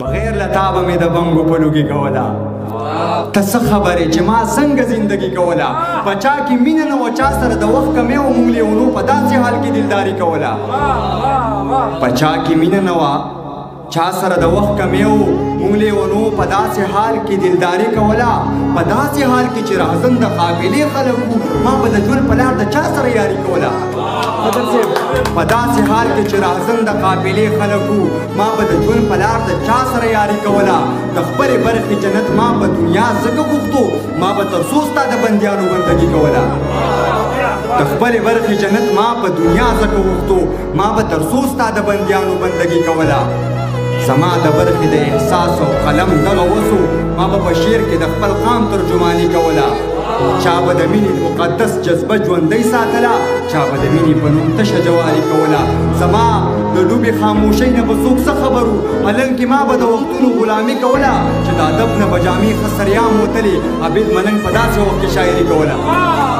بغیر له تا به مې د بنګو په لوګي کوله ته څه خبرې چې ما څنګه زندګي کوله په چا کې مینه نه وه چا سره د وخت کمې وه موږ لیونو په داسې حال کې دلداري کوله په چا کې مینه نه وه چا سره د وخت کمې وه موږ لیونو په داسې حال کې دلداري کوله په داسې حال کې چې راځن د قافلې خلک وو ما به د ژوند په لار د چا سره یاري کوله په داسې حال کې چې راځن د قافلې خلک وو ما به د ژوند په لار د چا سره یاري کوله د خپلې برخې جنت ما په دنیا ځکه غوښتو ما به تر څو ستا د بندیانو بندګي کوله د خپلې برخې جنت ما په دنیا ځکه غوښتو ما به تر څو ستا د بندیانو بندګي کوله زما د برخې د احساس او قلم دغه وسو ما به په شعر کې د خپل قام ترجماني کوله چا به د مینې مقدس جذبه ژوندۍ ساتله چا به د مینې په نوم تشه جواري کوله زما د لوبې خاموشۍ نه به څوک څه خبر وو هلنکې ما به د وختونو غلامي کوله چې د ادب نه به جامې ښه سریام وتلې عبید ملنګ په داسې وخت کې شاعري کوله